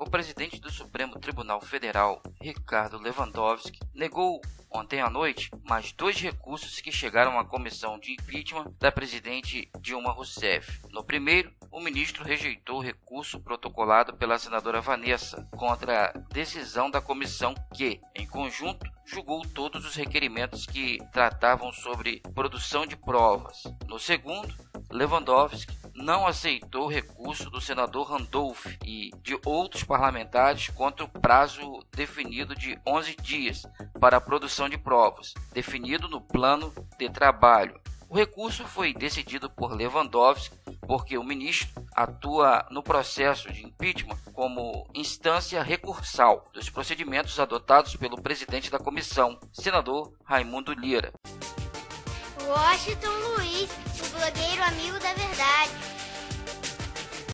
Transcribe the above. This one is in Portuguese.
O presidente do Supremo Tribunal Federal, Ricardo Lewandowski, negou ontem à noite mais 2 recursos que chegaram à comissão de impeachment da presidente Dilma Rousseff. No primeiro, o ministro rejeitou o recurso protocolado pela senadora Vanessa contra a decisão da comissão que, em conjunto, julgou todos os requerimentos que tratavam sobre produção de provas. No segundo, Lewandowski não aceitou o recurso do senador Randolph e de outros parlamentares contra o prazo definido de 11 dias para a produção de provas, definido no plano de trabalho. O recurso foi decidido por Lewandowski porque o ministro atua no processo de impeachment como instância recursal dos procedimentos adotados pelo presidente da comissão, senador Raimundo Lira. Washington Luiz, o blogueiro amigo da verdade.